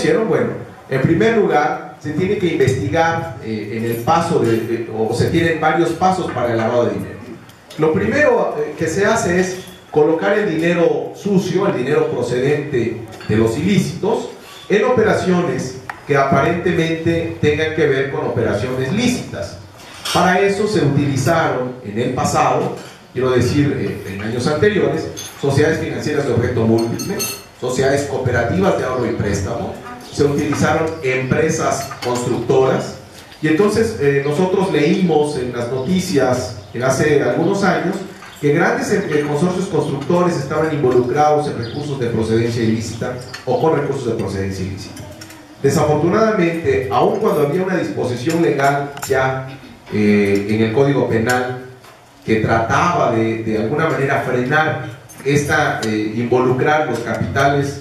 hicieron? Bueno, en primer lugar, se tiene que investigar en el paso o se tienen varios pasos para el lavado de dinero. Lo primero que se hace es colocar el dinero sucio, el dinero procedente de los ilícitos, en operaciones que aparentemente tengan que ver con operaciones lícitas. Para eso se utilizaron en el pasado, quiero decir en años anteriores, sociedades financieras de objeto múltiple, sociedades cooperativas de ahorro y préstamo, se utilizaron empresas constructoras, y entonces nosotros leímos en las noticias hace algunos años que grandes consorcios constructores estaban involucrados en recursos de procedencia ilícita o con recursos de procedencia ilícita. Desafortunadamente, aun cuando había una disposición legal ya en el Código Penal que trataba de alguna manera frenar involucrar los capitales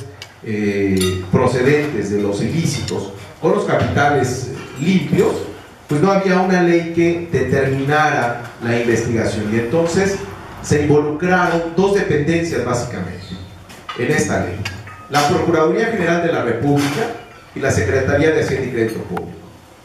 procedentes de los ilícitos con los capitales limpios, pues no había una ley que determinara la investigación, y entonces se involucraron dos dependencias básicamente en esta ley: la Procuraduría General de la República y la Secretaría de Hacienda y Crédito Público.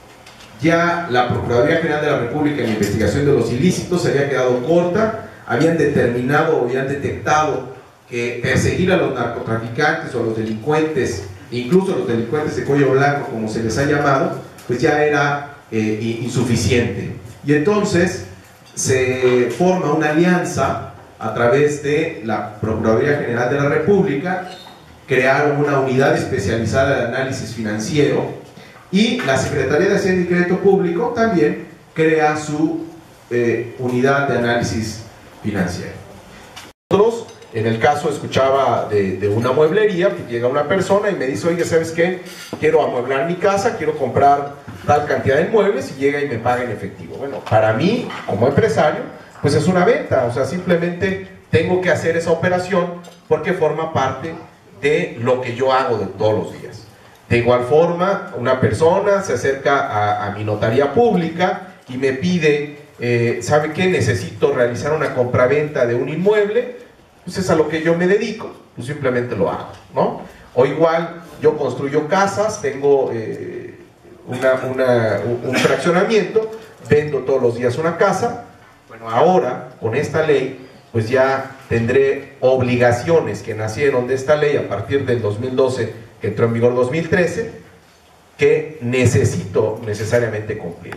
Ya la Procuraduría General de la República en la investigación de los ilícitos se había quedado corta, habían determinado o habían detectado que perseguir a los narcotraficantes o a los delincuentes, incluso a los delincuentes de cuello blanco, como se les ha llamado, pues ya era insuficiente. Y entonces se forma una alianza a través de la Procuraduría General de la República, crearon una unidad especializada de análisis financiero, y la Secretaría de Hacienda y Crédito Público también crea su unidad de análisis financiero. Nosotros, en el caso, escuchaba de una mueblería, que llega una persona y me dice: oye, ¿sabes qué? Quiero amueblar mi casa, quiero comprar tal cantidad de muebles, y llega y me paga en efectivo. Bueno, para mí, como empresario, pues es una venta, o sea, simplemente tengo que hacer esa operación porque forma parte de lo que yo hago de todos los días. De igual forma, una persona se acerca a mi notaría pública y me pide, ¿sabe qué? Necesito realizar una compraventa de un inmueble, pues es a lo que yo me dedico, pues simplemente lo hago, ¿no? O igual, yo construyo casas, tengo un fraccionamiento, vendo todos los días una casa. Bueno, ahora, con esta ley, pues ya tendré obligaciones que nacieron de esta ley a partir del 2012, que entró en vigor 2013, que necesito necesariamente cumplir.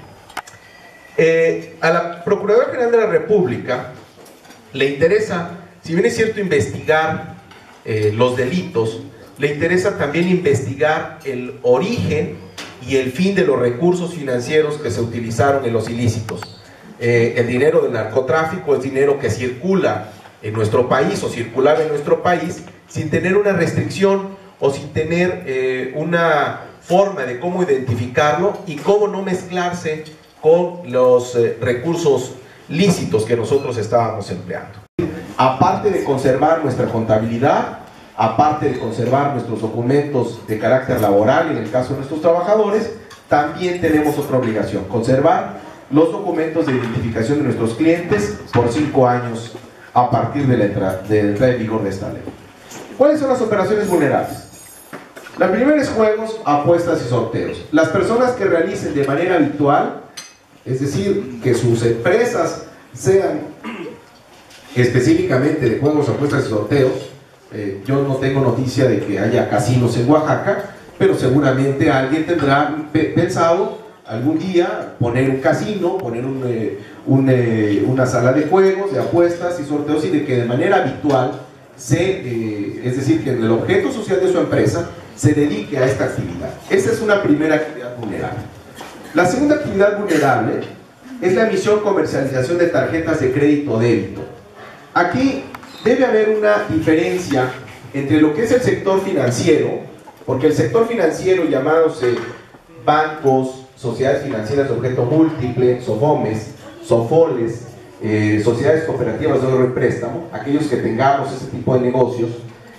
A la Procuraduría General de la República le interesa, si bien es cierto investigar los delitos, le interesa también investigar el origen y el fin de los recursos financieros que se utilizaron en los ilícitos. El dinero del narcotráfico es dinero que circula en nuestro país o circulaba en nuestro país sin tener una restricción o sin tener una forma de cómo identificarlo y cómo no mezclarse con los recursos lícitos que nosotros estábamos empleando. Aparte de conservar nuestra contabilidad, aparte de conservar nuestros documentos de carácter laboral y en el caso de nuestros trabajadores, también tenemos otra obligación: conservar los documentos de identificación de nuestros clientes por 5 años a partir de la entrada en vigor de esta ley. ¿Cuáles son las operaciones vulnerables? La primera es juegos, apuestas y sorteos. Las personas que realicen de manera habitual, es decir, que sus empresas sean específicamente de juegos, apuestas y sorteos. Yo no tengo noticia de que haya casinos en Oaxaca, pero seguramente alguien tendrá pensado algún día poner un casino, poner una sala de juegos, de apuestas y sorteos, y de que de manera habitual es decir, que el objeto social de su empresa se dedique a esta actividad. Esa es una primera actividad vulnerable. La segunda actividad vulnerable es la emisión, comercialización de tarjetas de crédito o débito. Aquí debe haber una diferencia entre lo que es el sector financiero, porque el sector financiero, llamados bancos, sociedades financieras de objeto múltiple, SOFOMES, SOFOLES, sociedades cooperativas de ahorro y préstamo, aquellos que tengamos ese tipo de negocios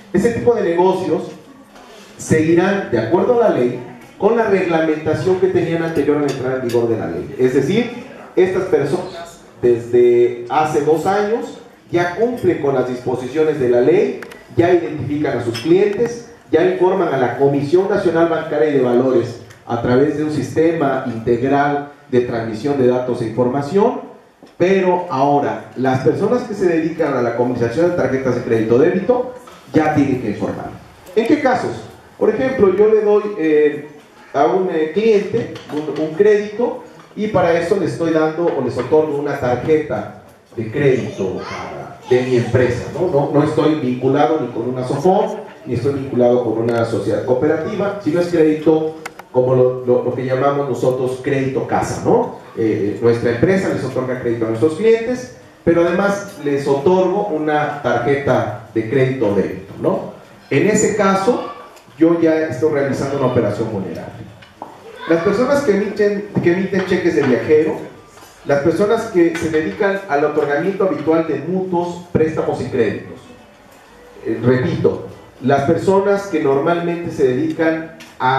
seguirán, de acuerdo a la ley, con la reglamentación que tenían anterior a la entrada en vigor de la ley. Es decir, estas personas desde hace 2 años ya cumplen con las disposiciones de la ley, ya identifican a sus clientes, ya informan a la Comisión Nacional Bancaria y de Valores a través de un sistema integral de transmisión de datos e información, pero ahora las personas que se dedican a la comercialización de tarjetas de crédito o débito ya tienen que informar. ¿En qué casos? Por ejemplo, yo le doy a un cliente un crédito y para eso le estoy dando o les otorgo una tarjeta de crédito de mi empresa, no estoy vinculado ni con una SOFOM, ni estoy vinculado con una sociedad cooperativa, sino es crédito como lo que llamamos nosotros crédito casa, ¿no? Nuestra empresa les otorga crédito a nuestros clientes, pero además les otorgo una tarjeta de crédito o débito, ¿no? En ese caso, yo ya estoy realizando una operación vulnerable. Las personas que emiten cheques de viajero, las personas que se dedican al otorgamiento habitual de mutuos, préstamos y créditos. Repito, las personas que normalmente se dedican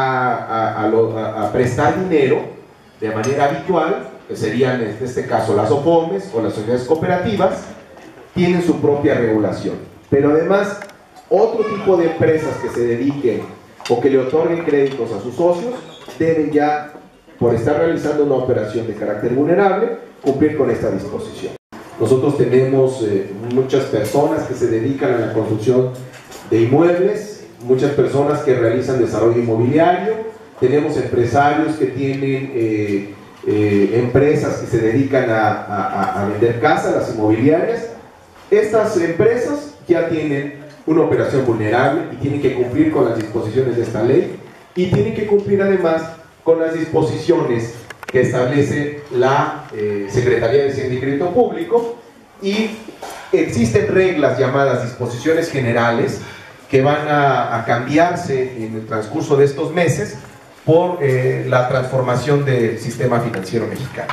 a prestar dinero de manera habitual, que serían en este caso las OFOMES o las sociedades cooperativas, tienen su propia regulación. Pero además, otro tipo de empresas que se dediquen o que le otorguen créditos a sus socios, deben ya, por estar realizando una operación de carácter vulnerable, cumplir con esta disposición. Nosotros tenemos muchas personas que se dedican a la construcción de inmuebles, muchas personas que realizan desarrollo inmobiliario, tenemos empresarios que tienen empresas que se dedican a vender casas, las inmobiliarias. Estas empresas ya tienen una operación vulnerable y tienen que cumplir con las disposiciones de esta ley y tienen que cumplir además con las disposiciones que establece la Secretaría de Hacienda y Crédito Público, y existen reglas llamadas disposiciones generales que van a cambiarse en el transcurso de estos meses por la transformación del sistema financiero mexicano.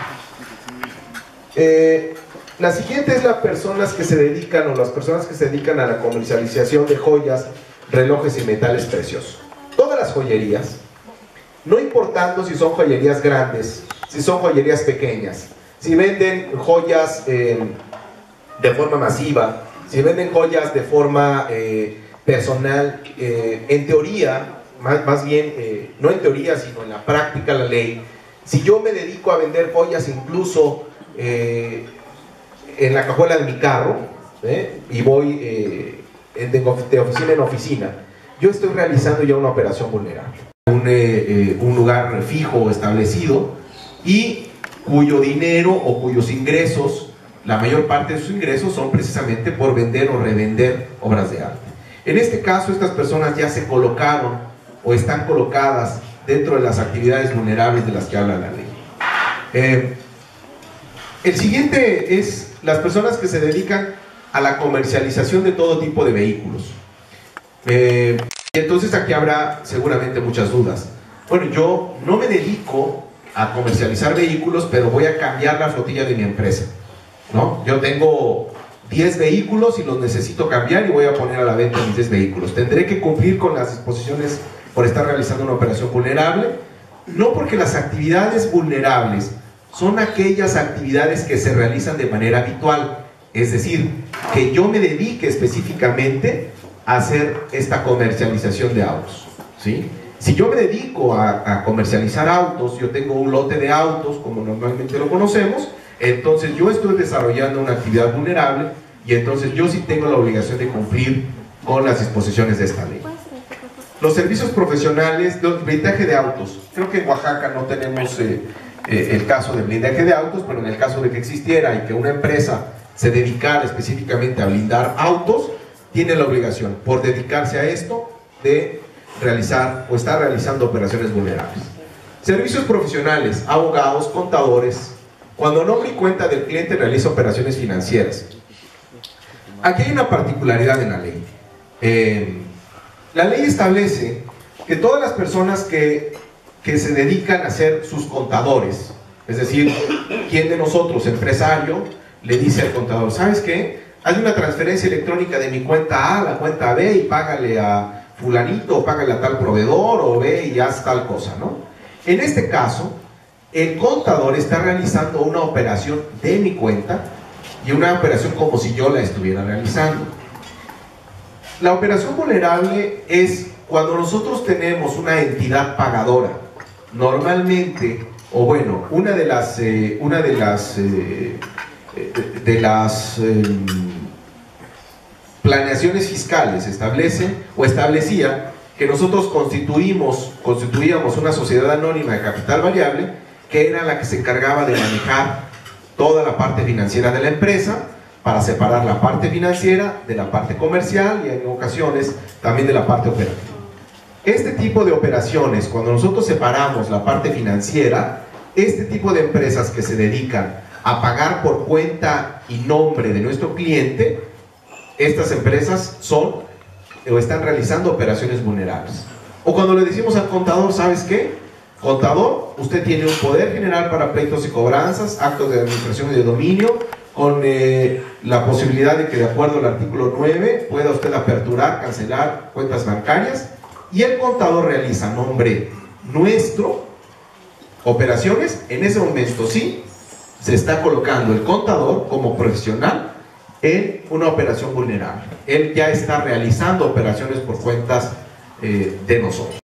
La siguiente es las personas que se dedican a la comercialización de joyas, relojes y metales preciosos. Todas las joyerías, no importando si son joyerías grandes, si son joyerías pequeñas, si venden joyas de forma masiva, si venden joyas de forma personal, en teoría, más bien, no en teoría, sino en la práctica, la ley, si yo me dedico a vender joyas incluso en la cajuela de mi carro, y voy de oficina en oficina, yo estoy realizando ya una operación vulnerable. Un lugar fijo establecido y cuyo dinero o cuyos ingresos, la mayor parte de sus ingresos son precisamente por vender o revender obras de arte. En este caso, estas personas ya se colocaron o están colocadas dentro de las actividades vulnerables de las que habla la ley. El siguiente es las personas que se dedican a la comercialización de todo tipo de vehículos. Y entonces aquí habrá seguramente muchas dudas. Bueno, yo no me dedico a comercializar vehículos, pero voy a cambiar la flotilla de mi empresa, ¿no? Yo tengo 10 vehículos y los necesito cambiar y voy a poner a la venta mis 10 vehículos. Tendré que cumplir con las disposiciones por estar realizando una operación vulnerable, no, porque las actividades vulnerables son aquellas actividades que se realizan de manera habitual, es decir, que yo me dedique específicamente a hacer esta comercialización de autos, ¿sí? Si yo me dedico a comercializar autos, yo tengo un lote de autos, como normalmente lo conocemos, entonces yo estoy desarrollando una actividad vulnerable y entonces yo sí tengo la obligación de cumplir con las disposiciones de esta ley. Los servicios profesionales, blindaje de autos. Creo que en Oaxaca no tenemos el caso de blindaje de autos, pero en el caso de que existiera y que una empresa se dedicara específicamente a blindar autos, tiene la obligación, por dedicarse a esto, de realizar o estar realizando operaciones vulnerables. Servicios profesionales, abogados, contadores, cuando nombre y cuenta del cliente realiza operaciones financieras. Aquí hay una particularidad en la ley. La ley establece que todas las personas que se dedican a ser sus contadores, es decir, ¿quién de nosotros, empresario, le dice al contador, ¿sabes qué? Haz una transferencia electrónica de mi cuenta A a la cuenta B y págale a fulanito, o págale a tal proveedor, o ve y haz tal cosa, ¿no? En este caso, el contador está realizando una operación de mi cuenta y una operación como si yo la estuviera realizando. La operación vulnerable es Cuando nosotros tenemos una entidad pagadora, normalmente, o bueno, una de las planeaciones fiscales establece o establecía que nosotros constituíamos una sociedad anónima de capital variable, que era la que se encargaba de manejar toda la parte financiera de la empresa, para separar la parte financiera de la parte comercial y en ocasiones también de la parte operativa. Este tipo de operaciones, cuando nosotros separamos la parte financiera, este tipo de empresas que se dedican a pagar por cuenta y nombre de nuestro cliente, estas empresas son o están realizando operaciones vulnerables. O cuando le decimos al contador, ¿sabes qué? Contador, usted tiene un poder general para pleitos y cobranzas, actos de administración y de dominio, con la posibilidad de que, de acuerdo al artículo 9, pueda usted aperturar, cancelar cuentas bancarias, y el contador realiza a nombre nuestro operaciones. En ese momento sí se está colocando el contador como profesional en una operación vulnerable. Él ya está realizando operaciones por cuentas de nosotros.